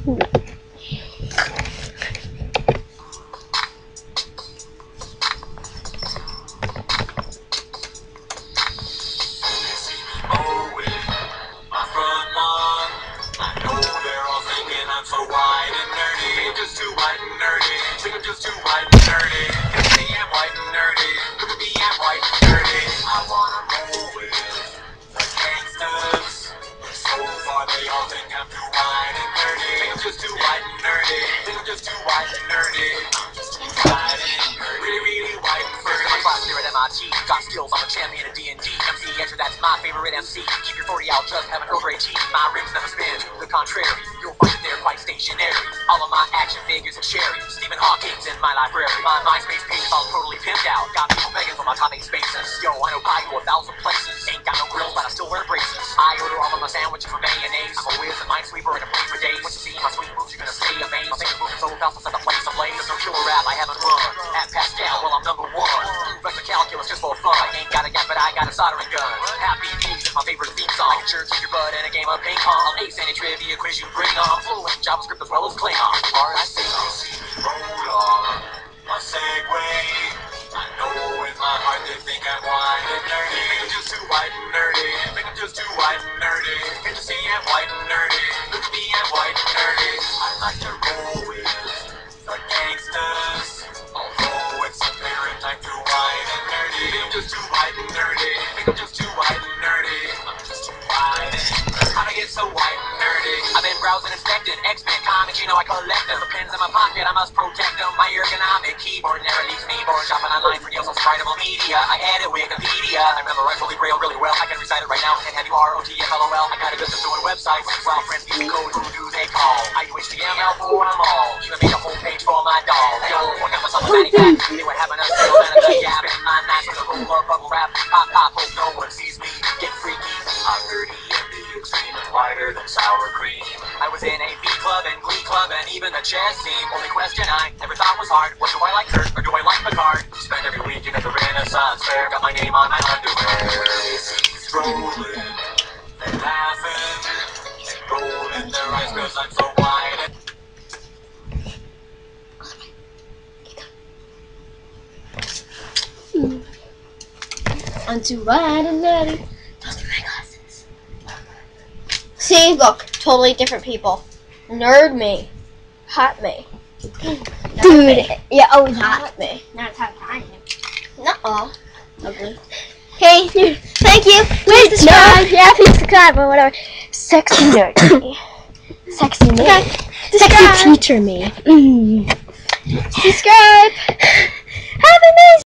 So white and nerdy, I'm just too white and nerdy. Think I'm just too white and nerdy. Cause me, I'm white and nerdy. Look at me, I'm white and nerdy. I wanna roll with the gangsters. So far they all think I'm too white and nerdy. Think I'm just too white and nerdy. Think I'm just too white and nerdy. I'm just too white and nerdy. Really, really white and nerdy. My class here at MIT. Got skills, I'm a champion of D&D. MC Enter, that's my favorite MC. Keep your 40 out, just have an Earl Grey tea. My rims never spin, to the contrary. You'll find it there quite stationary. All of my action figures are cherry. Stephen Hawking's in my library. My MySpace page is all totally pimped out. Got people begging for my top 8 spaces. Yo, I know pie to 1,000 places. Ain't got no grills, but I still wear braces. I order all of my sandwiches from mayonnaise. I'm a whiz, a minesweeper, and a play for days. Once you see my sweet moves, you're gonna stay amazed. My favorite move is so fast, I'll set the place ablaze. There's no killer rap I haven't run. At Pascal, well, I'm number 1. Vector calculus just for fun. I ain't got a gap, but I got a soldering gun. Happy Days is my favorite theme song. Make sure keep your butt in a game of ping pong. I'll ace any trivia quiz you bring on. Fluent in JavaScript as well as Klingon. Hard I say, roll on my Segway. I know in my heart they think I'm white and nerdy. Think I'm just too white and nerdy. Think I'm just too white and nerdy. Can't you see I'm white and nerdy? Look at me, I'm white and nerdy. I like to roll with the gangsters. Although it's apparent I'm too white and nerdy. Think I'm just too white and nerdy. Think I'm just too white and nerdy. I'm just too white and nerdy. How'd I get so white and nerdy? I've been browsing, inspecting X-Men comics, you know I collect them. The pens in my pocket, I must protect them. My ergonomic keyboard never leaves me bored. Shopping online for deals on Spriteable Media. I had a Wikipedia. I memorize Holy Grail really well. I can recite it right now. And have you ROTFLOL. I got a business doing websites. While friends give me code, who do they call? I do HTML for them all. Even made a homepage for my doll. Yo, I got myself a fanny pack. They were having a sale down at the Gap. In my nights with a roll of bubble wrap. Pop, pop, hope no one sees me. Get freaky. I'm dirty and the extreme and whiter than sour cream. I was in a B club and Glee club and even the chess team. Only question I ever thought was hard was, do I like Kurt or do I like Picard? Spent every weekend at the Renaissance Fair. Got my name on my underwear. He's rolling and laughing and rolling their eyes cause I'm so white. I'm too white and nerdy. Those are my glasses. See, look, totally different people. Nerd me. Hot me. Dude, yeah, oh, hot me. That's how I am. Nuh-uh. Ugly. Hey, dude, thank you. Please subscribe. Yeah, please subscribe or whatever. Sexy nerd me. Sexy me. Okay. Sexy teacher me. Subscribe. Have a nice